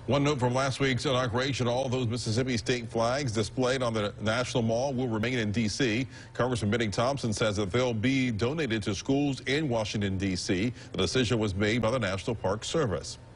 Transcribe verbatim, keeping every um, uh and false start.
One note from last week's inauguration, all those Mississippi state flags displayed on the National Mall will remain in D C Congressman Benny Thompson says that they'll be donated to schools in Washington, D C The decision was made by the National Park Service.